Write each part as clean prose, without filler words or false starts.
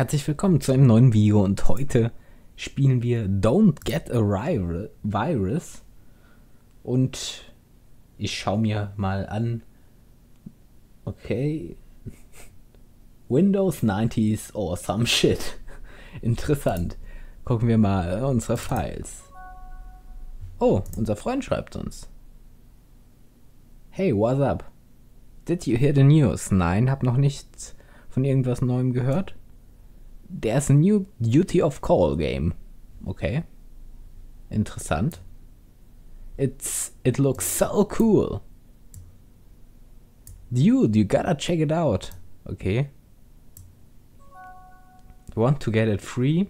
Herzlich willkommen zu einem neuen Video und heute spielen wir Don't Get a Virus und ich schaue mir mal an, okay, Windows 90s or some shit. Interessant. Gucken wir mal unsere Files. Oh, unser Freund schreibt uns. Hey, what's up? Did you hear the news? Nein, hab noch nichts von irgendwas Neuem gehört. There's a new Duty of Call game. Okay. Interessant. It looks so cool. Dude, you gotta check it out. Okay. Want to get it free?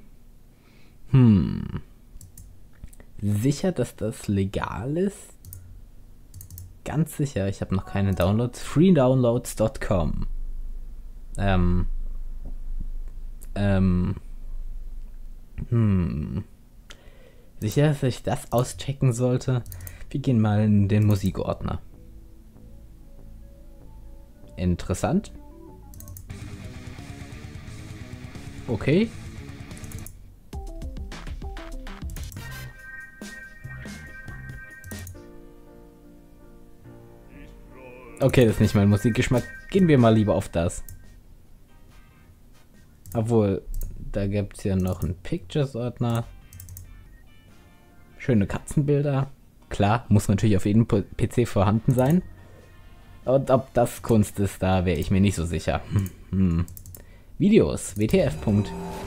Sicher, dass das legal ist? Ganz sicher, ich habe noch keine Downloads. freedownloads.com. Sicher, dass ich das auschecken sollte? Wir gehen mal in den Musikordner. Interessant. Okay. Okay, das ist nicht mein Musikgeschmack. Gehen wir mal lieber auf das. Obwohl, da gibt es ja noch einen Pictures-Ordner. Schöne Katzenbilder. Klar, muss natürlich auf jedem PC vorhanden sein. Und ob das Kunst ist, da wäre ich mir nicht so sicher. Videos, wtf.avi.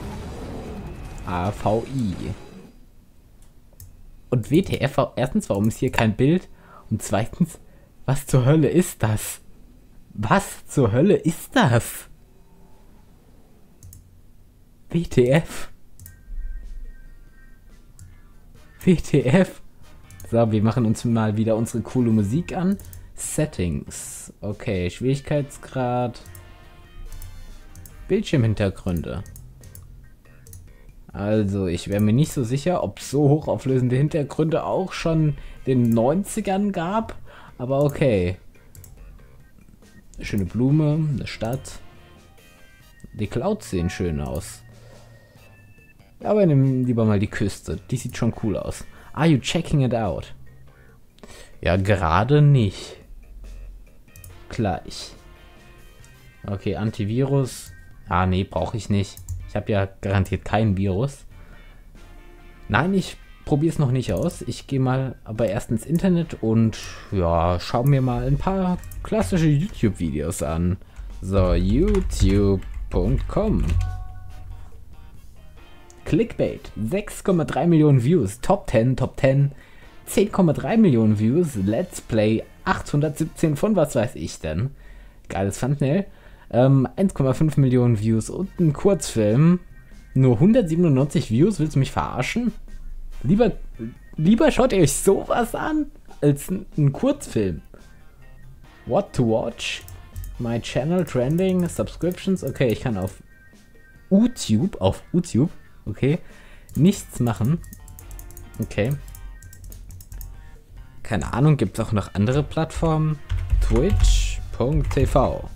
Und WTF, erstens, warum ist hier kein Bild? Und zweitens, was zur Hölle ist das? Was zur Hölle ist das? WTF? WTF? So, wir machen uns mal wieder unsere coole Musik an. Settings. Okay, Schwierigkeitsgrad. Bildschirmhintergründe. Also, ich wäre mir nicht so sicher, ob es so hochauflösende Hintergründe auch schon in den 90ern gab. Aber okay. Schöne Blume, eine Stadt. Die Clouds sehen schön aus. Aber nehmen lieber mal die Küste. Die sieht schon cool aus. Are you checking it out? Ja, gerade nicht. Gleich. Okay, Antivirus. Ah, nee, brauche ich nicht. Ich habe ja garantiert kein Virus. Nein, ich probiere es noch nicht aus. Ich gehe mal aber erst ins Internet und ja, schaue mir mal ein paar klassische YouTube-Videos an. So, youtube.com. Clickbait, 6,3 Millionen Views, Top 10, 10,3 Millionen Views, Let's Play, 817 von was weiß ich denn. Geiles Thumbnail, 1,5 Millionen Views und ein Kurzfilm, nur 197 Views, willst du mich verarschen? Lieber schaut ihr euch sowas an, als ein Kurzfilm. What to watch? My channel trending, subscriptions, okay, ich kann auf YouTube, okay, nichts machen. Okay. Keine Ahnung, gibt es auch noch andere Plattformen? Twitch.tv.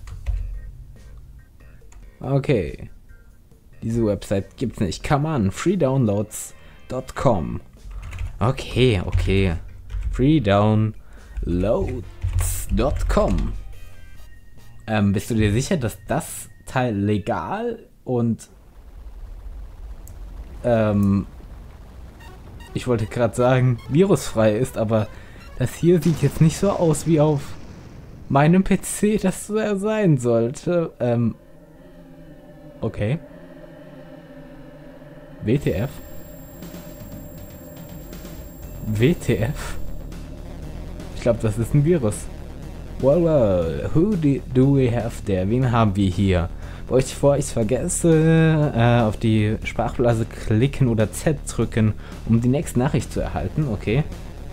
Okay. Diese Website gibt's nicht. Come on, freedownloads.com. Okay. Freedownloads.com. Bist du dir sicher, dass das Teil legal und ich wollte gerade sagen, virusfrei ist, aber das hier sieht jetzt nicht so aus wie auf meinem PC, das sein sollte. Okay. WTF? WTF? Ich glaube, das ist ein Virus. Well, who do we have there? Wen haben wir hier? Bevor ich es vergesse, auf die Sprachblase klicken oder Z drücken, um die nächste Nachricht zu erhalten. Okay.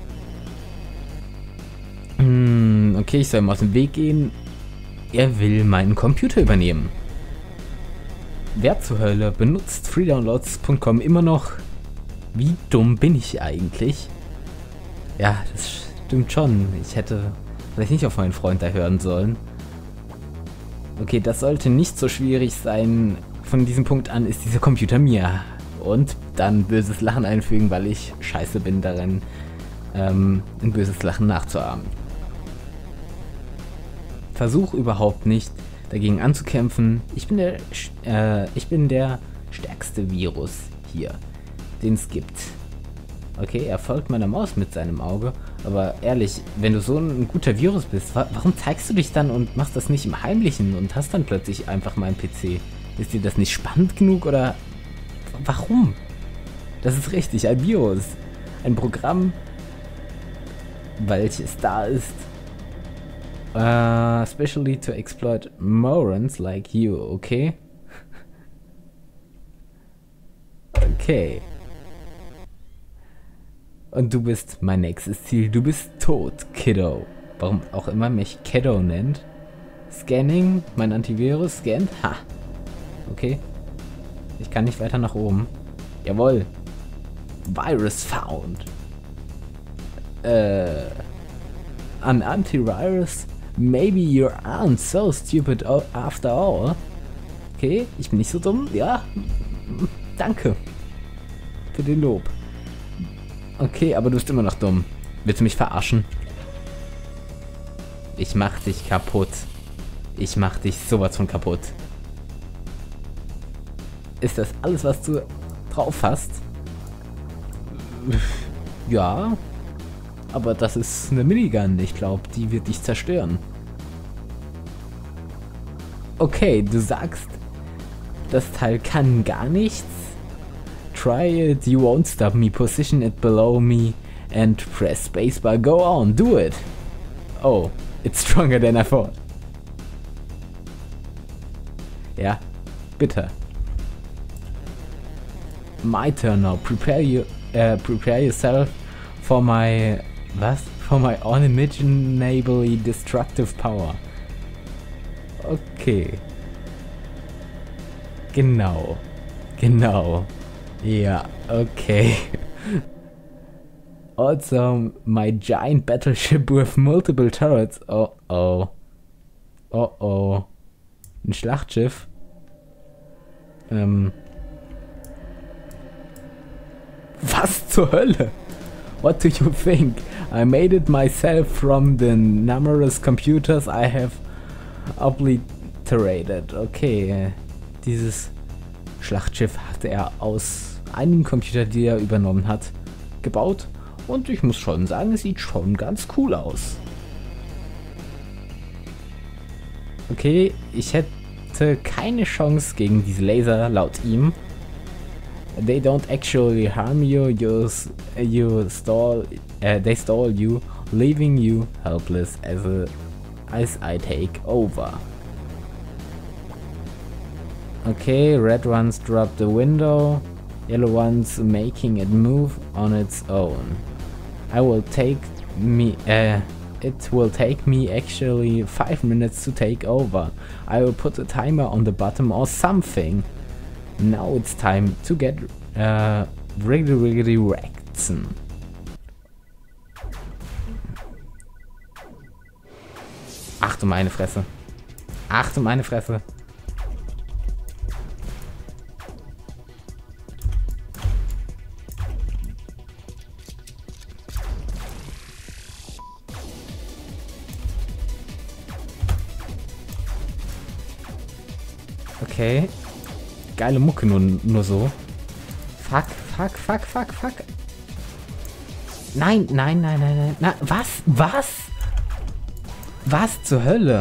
Okay, ich soll mal aus dem Weg gehen. Er will meinen Computer übernehmen. Wer zur Hölle benutzt freedownloads.com immer noch? Wie dumm bin ich eigentlich? Ja, das stimmt schon. Ich hätte vielleicht nicht auf meinen Freund da hören sollen. Okay, das sollte nicht so schwierig sein von diesem Punkt an ist dieser Computer mir. Und dann böses Lachen einfügen, weil ich scheiße bin darin, ein böses Lachen nachzuahmen. Versuch überhaupt nicht dagegen anzukämpfen. Ich bin der stärkste Virus hier, den es gibt. Okay, er folgt meiner Maus mit seinem Auge, aber ehrlich, wenn du so ein guter Virus bist, warum zeigst du dich dann und machst das nicht im Heimlichen und hast dann plötzlich einfach meinen PC? Ist dir das nicht spannend genug oder warum? Das ist richtig, ein Virus. Ein Programm, welches da ist. Especially to exploit morons like you, okay? Okay. Und du bist mein nächstes Ziel. Du bist tot, Kiddo. Warum auch immer mich Kiddo nennt. Scanning, mein Antivirus scannt. Ha. Okay. Ich kann nicht weiter nach oben. Jawohl. Virus found. An antivirus? Maybe you aren't so stupid after all. Okay, ich bin nicht so dumm. Ja. Danke. Für den Lob. Okay, aber du bist immer noch dumm. Willst du mich verarschen? Ich mach dich kaputt. Ich mach dich sowas von kaputt. Ist das alles, was du drauf hast? Ja. Aber das ist eine Minigun. Ich glaube, die wird dich zerstören. Okay, du sagst, das Teil kann gar nichts. Try it, you won't stop me. Position it below me and press spacebar. Go on, do it. Oh, it's stronger than I thought. Ja, bitte. My turn now. Prepare yourself for my For my unimaginably destructive power. Okay. Genau. Ja, okay. Also, my giant battleship with multiple turrets. Oh oh. Oh oh. Ein Schlachtschiff. Was zur Hölle? What do you think? I made it myself from the numerous computers I have obliterated. Okay, dieses Schlachtschiff hat er aus einigen Computern, die er übernommen hat, gebaut. Und ich muss schon sagen, es sieht schon ganz cool aus. Okay, ich hätte keine Chance gegen diese Laser, laut ihm. They don't actually harm you, they stall you, leaving you helpless as I take over. Okay, red ones drop the window, yellow ones making it move on its own. It will take me actually 5 minutes to take over. I will put a timer on the bottom or something. Now it's time to get riggedy wrecked. Ach du meine Fresse. Ach du meine Fresse. Okay. Geile Mucke nur so. Fuck. Nein. Na, was? Was zur Hölle?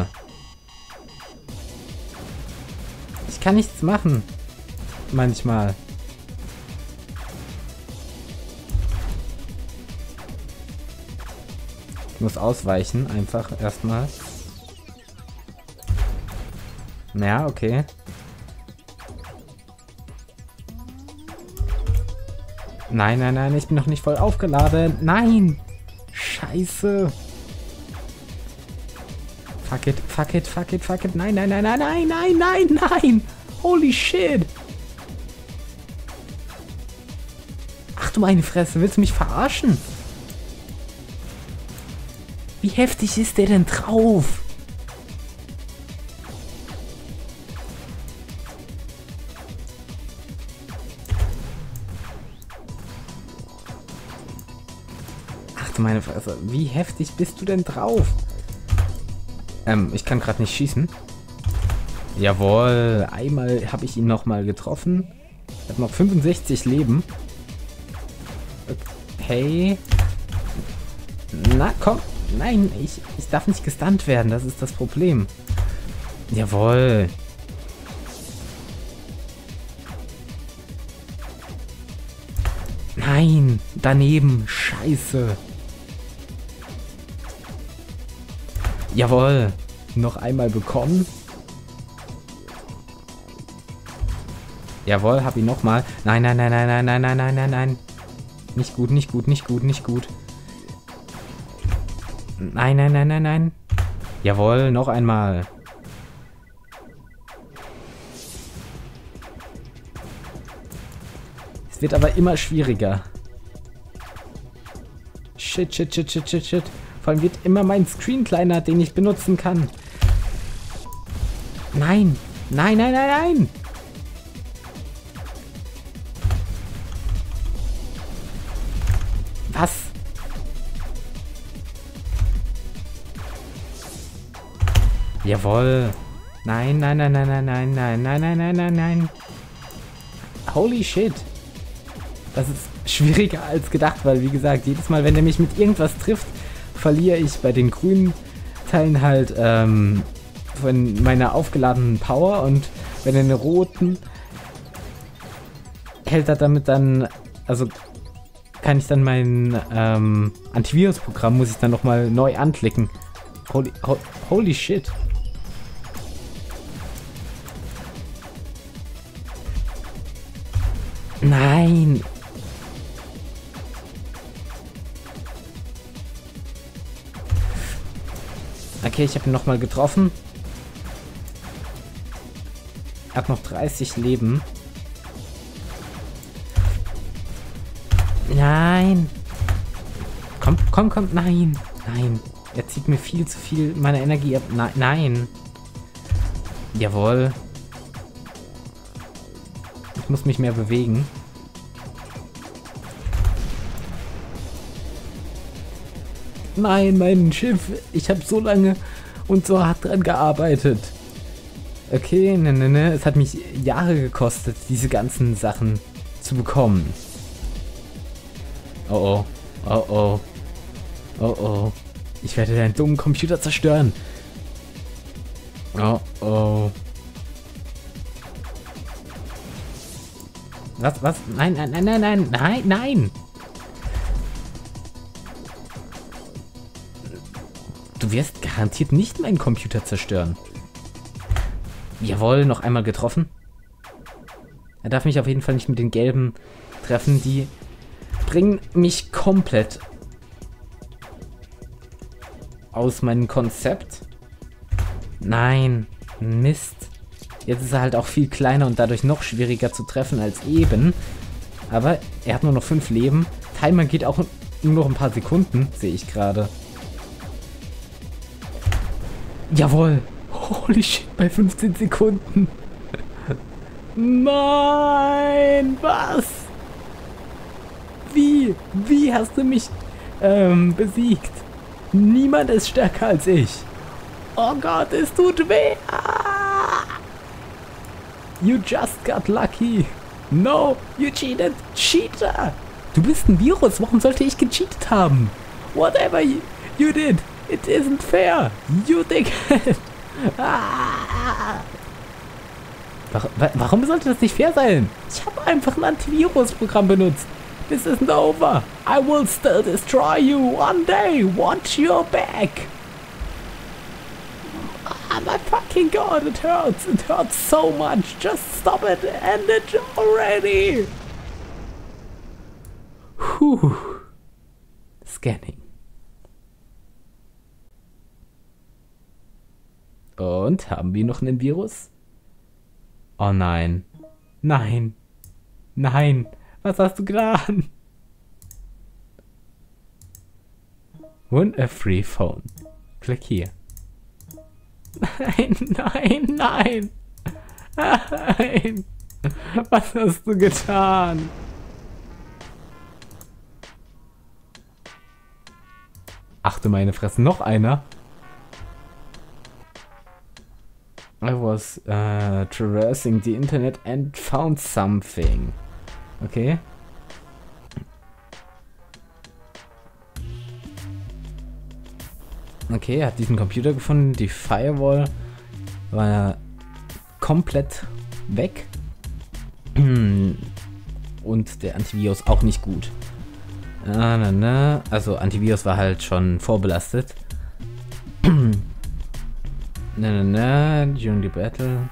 Ich kann nichts machen. Manchmal. Ich muss ausweichen, einfach erstmal. Ja, okay. Nein, ich bin noch nicht voll aufgeladen. Nein! Scheiße! Fuck it. Nein! Holy shit! Ach du meine Fresse, willst du mich verarschen? Wie heftig ist der denn drauf? du meine Fresse. Wie heftig bist du denn drauf? Ich kann gerade nicht schießen. Jawohl, einmal habe ich ihn nochmal getroffen. Er hat noch 65 Leben. Okay. Na, komm. Nein, ich darf nicht gestunt werden. Das ist das Problem. Jawohl. Nein, daneben. Scheiße. Jawohl. Noch einmal bekommen. Jawohl, hab ihn nochmal. Nein, nein, nein, nein, nein, nein, nein, nein, nein, nein. Nicht gut, nicht gut, nicht gut, nicht gut. Nein, nein, nein, nein, nein. Jawohl, noch einmal. Es wird aber immer schwieriger. Shit, shit, shit, shit, shit, shit. Vor allem wird immer mein Screen kleiner, den ich benutzen kann. Nein, nein, nein, nein, nein. Was? Jawohl. Nein, nein, nein, nein, nein, nein, nein, nein, nein, nein, nein, nein. Holy shit. Das ist schwieriger als gedacht, weil wie gesagt, jedes Mal, wenn er mich mit irgendwas trifft, verliere ich bei den grünen Teilen halt von meiner aufgeladenen Power und bei den roten hält er damit dann, also kann ich dann mein Antivirus-Programm, muss ich dann nochmal neu anklicken. Holy shit. Nein. Okay, ich habe ihn nochmal getroffen. Er hat noch 30 Leben. Nein. Komm, komm, komm. Nein. Nein. Er zieht mir viel zu viel meiner Energie ab. Nein. Jawohl. Ich muss mich mehr bewegen. Nein, mein Schiff. Ich habe so lange und so hart dran gearbeitet. Okay, ne. Es hat mich Jahre gekostet, diese ganzen Sachen zu bekommen. Oh oh. Oh oh. Oh oh. Ich werde deinen dummen Computer zerstören. Oh oh. Was? Nein, nein, nein, nein, nein, nein, nein. Du wirst garantiert nicht meinen Computer zerstören. Jawohl, noch einmal getroffen. Er darf mich auf jeden Fall nicht mit den gelben treffen. Die bringen mich komplett aus meinem Konzept. Nein, Mist. Jetzt ist er halt auch viel kleiner und dadurch noch schwieriger zu treffen als eben. Aber er hat nur noch 5 Leben. Timer geht auch nur noch ein paar Sekunden, sehe ich gerade. Jawohl. Holy shit, bei 15 Sekunden. Nein, was? Wie? Wie hast du mich besiegt? Niemand ist stärker als ich. Oh Gott, es tut weh. You just got lucky. No, you cheated. Cheater. Du bist ein Virus. Warum sollte ich gecheatet haben? Whatever you did, it isn't fair. You dickhead. Warum sollte das nicht fair sein? Ich habe einfach ein Antivirus-Programm benutzt. This isn't over. I will still destroy you one day. Watch your back. Oh my fucking god, it hurts. It hurts so much. Just stop it. End it already. Puh. Scanning. Und haben wir noch einen Virus? Oh nein. Nein. Nein. Was hast du getan? Win a free phone. Klick hier. Nein, nein, nein. Nein. Was hast du getan? Ach du meine Fresse, noch einer. I was traversing the internet and found something. Okay. Okay, er hat diesen Computer gefunden. Die Firewall war komplett weg. Und der Antivirus auch nicht gut. Also Antivirus war halt schon vorbelastet. During the battle.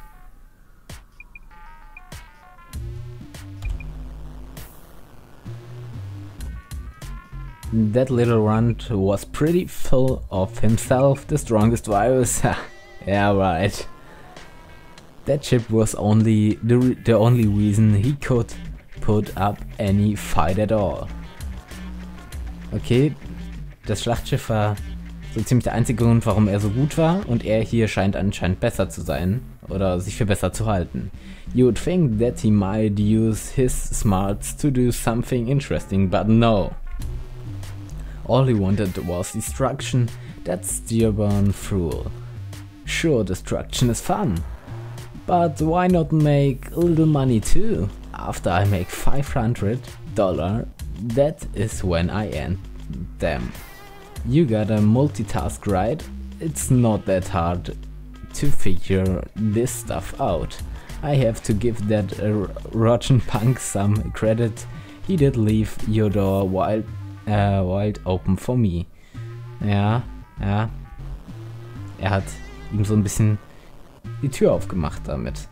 That little runt was pretty full of himself, the strongest virus. Yeah, right. That chip was only the only reason he could put up any fight at all. Okay, das Schlachtschiff war so ziemlich der einzige Grund, warum er so gut war, und er hier scheint anscheinend besser zu sein oder sich für besser zu halten. You would think that he might use his smarts to do something interesting, but no. All he wanted was destruction. That's Dearborn Fool. Sure, destruction is fun. But why not make a little money too? After I make $500, that is when I end them. You gotta multitask, right? It's not that hard to figure this stuff out. I have to give that rotten punk some credit. He did leave your door wide open for me. Ja. Er hat ihm so ein bisschen die Tür aufgemacht damit.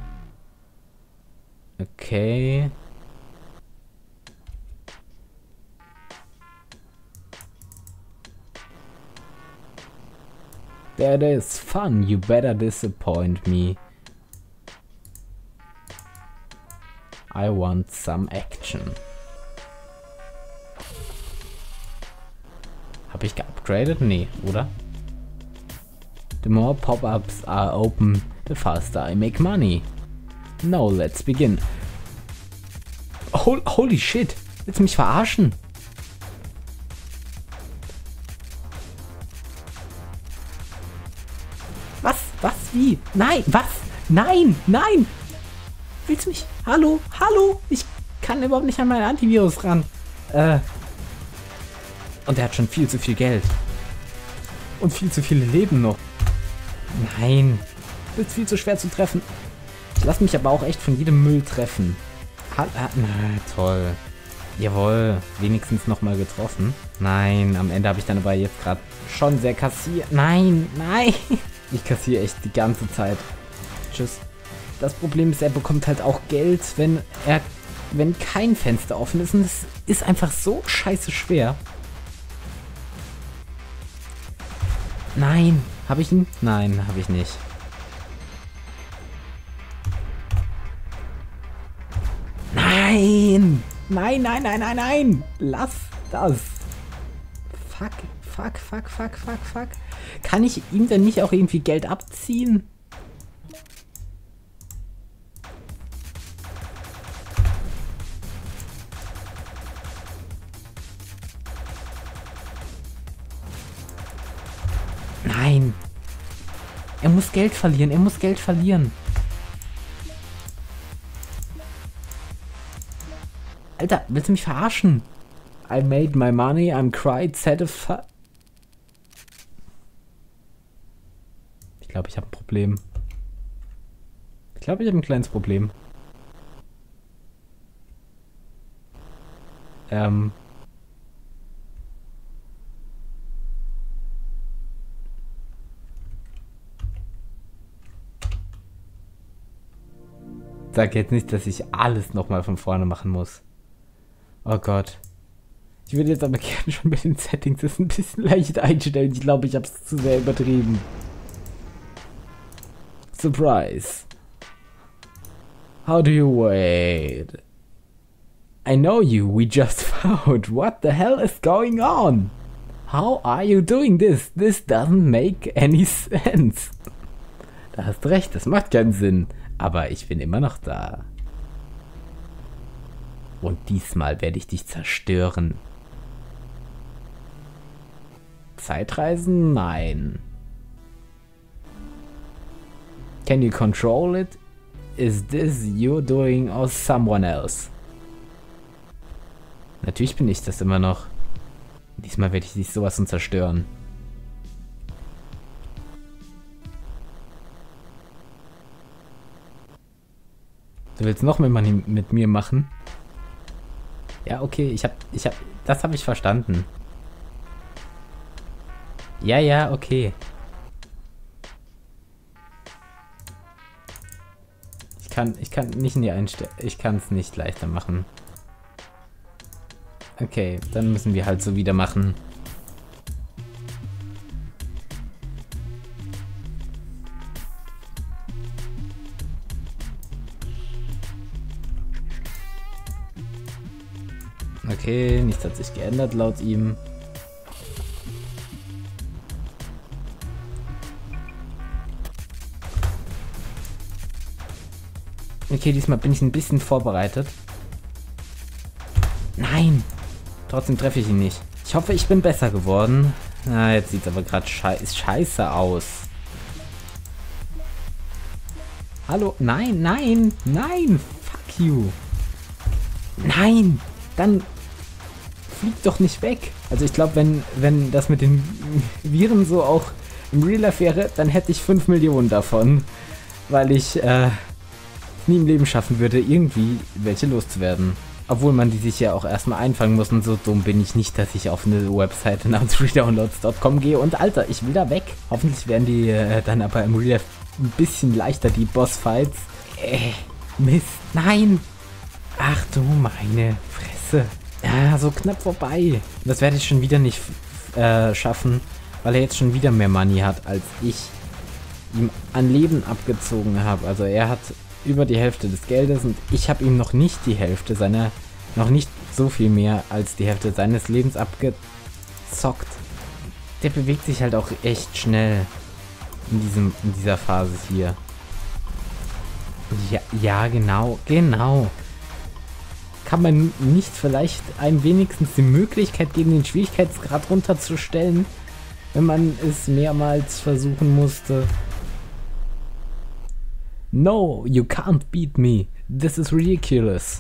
Okay. That is fun. You better disappoint me. I want some action. Habe ich geupgradet? Nee, oder? The more pop-ups are open, the faster I make money. Now let's begin. Holy shit! Willst du mich verarschen? Was? Was? Wie? Nein! Was? Nein! Nein! Willst du mich? Hallo? Hallo? Ich kann überhaupt nicht an meinen Antivirus ran. Und er hat schon viel zu viel Geld. Und viel zu viele Leben noch. Nein. Ist viel zu schwer zu treffen. Ich lasse mich aber auch echt von jedem Müll treffen. Na, toll. Jawohl. Wenigstens nochmal getroffen. Nein, am Ende habe ich dann aber jetzt gerade schon sehr kassiert. Nein, nein. Ich kassiere echt die ganze Zeit. Tschüss. Das Problem ist, er bekommt halt auch Geld, wenn kein Fenster offen ist. Und es ist einfach so scheiße schwer. Nein. Habe ich ihn? Nein, habe ich nicht. Nein! Nein, nein, nein, nein, nein! Lass das! Fuck, fuck, fuck, fuck, fuck, fuck. Kann ich ihm denn nicht auch irgendwie Geld abziehen? Nein! Er muss Geld verlieren, er muss Geld verlieren. Alter, willst du mich verarschen? I made my money, I'm quite satisfied. Ich glaube, ich habe ein Problem. Ich glaube, ich habe ein kleines Problem. Sag jetzt nicht, dass ich alles nochmal von vorne machen muss. Oh Gott. Ich würde jetzt aber gerne schon mit den Settings das ein bisschen leicht einstellen. Ich glaube, ich habe es zu sehr übertrieben. Surprise. How do you wait? I know you, we just found. What the hell is going on? How are you doing this? This doesn't make any sense. Da hast recht, das macht keinen Sinn. Aber ich bin immer noch da. Und diesmal werde ich dich zerstören. Zeitreisen? Nein. Can you control it? Is this you doing or someone else? Natürlich bin ich das immer noch. Diesmal werde ich dich sowas von zerstören. Du willst noch mit mir machen? Ja, okay, das habe ich verstanden. Ja, okay. Ich kann nicht in die Einstellung. Ich kann es nicht leichter machen. Okay, dann müssen wir halt so wieder machen. Okay, nichts hat sich geändert laut ihm. Okay, diesmal bin ich ein bisschen vorbereitet. Nein! Trotzdem treffe ich ihn nicht. Ich hoffe, ich bin besser geworden. Na, jetzt sieht es aber gerade scheiße aus. Hallo? Nein, nein, nein! Fuck you! Nein! Dann flieg doch nicht weg. Also ich glaube, wenn das mit den Viren so auch im Real Life wäre, dann hätte ich 5 Millionen davon. Weil ich nie im Leben schaffen würde, irgendwie welche loszuwerden. Obwohl man die sich ja auch erstmal einfangen muss und so dumm bin ich nicht, dass ich auf eine Webseite namens redownloads.com gehe und Alter, ich will da weg. Hoffentlich werden die dann aber im Real Life ein bisschen leichter, die Bossfights. Mist, nein! Ach du meine Fresse. Ja, so knapp vorbei. Das werde ich schon wieder nicht schaffen, weil er jetzt schon wieder mehr Money hat, als ich ihm an Leben abgezogen habe. Also er hat über die Hälfte des Geldes und ich habe ihm noch nicht die Hälfte seiner, noch nicht so viel mehr als die Hälfte seines Lebens abgezockt. Der bewegt sich halt auch echt schnell in dieser Phase hier. Ja, genau. Kann man nicht vielleicht einem wenigstens die Möglichkeit geben, den Schwierigkeitsgrad runterzustellen, wenn man es mehrmals versuchen musste? No, you can't beat me. This is ridiculous.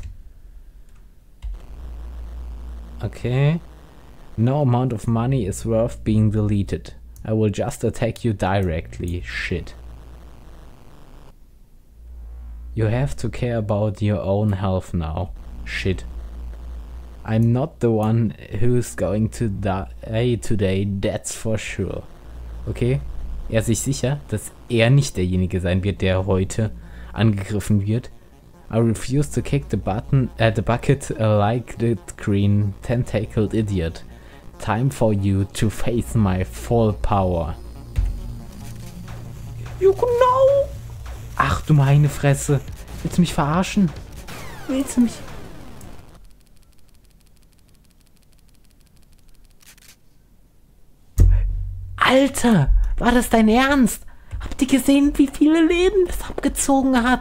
Okay. No amount of money is worth being deleted. I will just attack you directly. Shit. You have to care about your own health now. Shit. I'm not the one who's going to die today, that's for sure. Okay. Er ist sich sicher, dass er nicht derjenige sein wird, der heute angegriffen wird. I refuse to kick the bucket like the green tentacled idiot. Time for you to face my full power. You know. Ach du meine Fresse. Willst du mich verarschen? Willst du mich... Alter! War das dein Ernst? Habt ihr gesehen, wie viele Leben das abgezogen hat?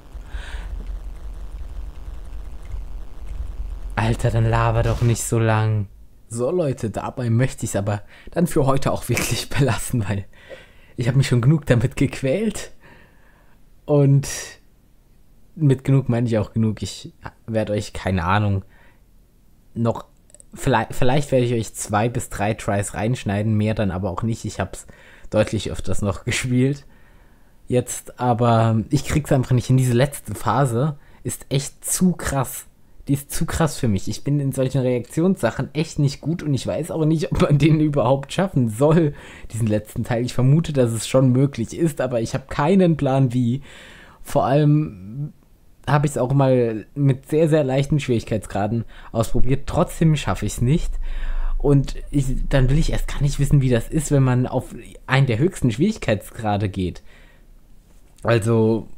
Alter, dann laber doch nicht so lang. So Leute, dabei möchte ich es aber dann für heute auch wirklich belassen, weil ich habe mich schon genug damit gequält. Und mit genug meine ich auch genug. Ich werde euch, keine Ahnung, noch... Vielleicht werde ich euch 2 bis 3 Tries reinschneiden, mehr dann aber auch nicht. Ich habe es deutlich öfters noch gespielt. Jetzt aber, ich krieg's einfach nicht hin. Diese letzte Phase ist echt zu krass. Die ist zu krass für mich. Ich bin in solchen Reaktionssachen echt nicht gut und ich weiß auch nicht, ob man den überhaupt schaffen soll, diesen letzten Teil. Ich vermute, dass es schon möglich ist, aber ich habe keinen Plan wie. Vor allem habe ich es auch mal mit sehr, sehr leichten Schwierigkeitsgraden ausprobiert. Trotzdem schaffe ich es nicht. Und dann will ich erst gar nicht wissen, wie das ist, wenn man auf einen der höchsten Schwierigkeitsgrade geht. Also,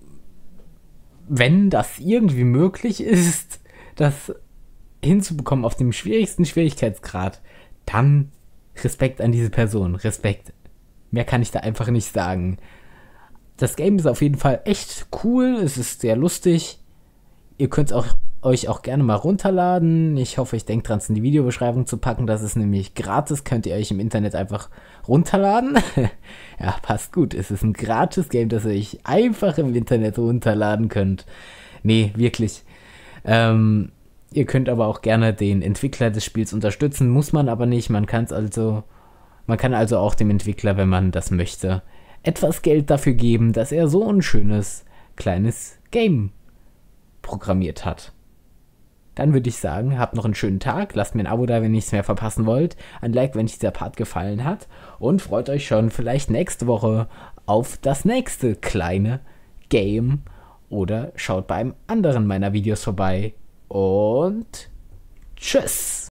wenn das irgendwie möglich ist, das hinzubekommen auf dem schwierigsten Schwierigkeitsgrad, dann Respekt an diese Person. Respekt. Mehr kann ich da einfach nicht sagen. Das Game ist auf jeden Fall echt cool. Es ist sehr lustig. Ihr könnt es auch euch auch gerne mal runterladen. Ich hoffe, ich denke dran, es in die Videobeschreibung zu packen. Das ist nämlich gratis, könnt ihr euch im Internet einfach runterladen. Ja, passt gut. Es ist ein gratis Game, das ihr euch einfach im Internet runterladen könnt. Nee, wirklich. Ihr könnt aber auch gerne den Entwickler des Spiels unterstützen, muss man aber nicht. Man kann also auch dem Entwickler, wenn man das möchte, etwas Geld dafür geben, dass er so ein schönes kleines Game programmiert hat. Dann würde ich sagen, habt noch einen schönen Tag, lasst mir ein Abo da, wenn ihr nichts mehr verpassen wollt, ein Like, wenn euch dieser Part gefallen hat und freut euch schon vielleicht nächste Woche auf das nächste kleine Game oder schaut bei einem anderen meiner Videos vorbei und tschüss!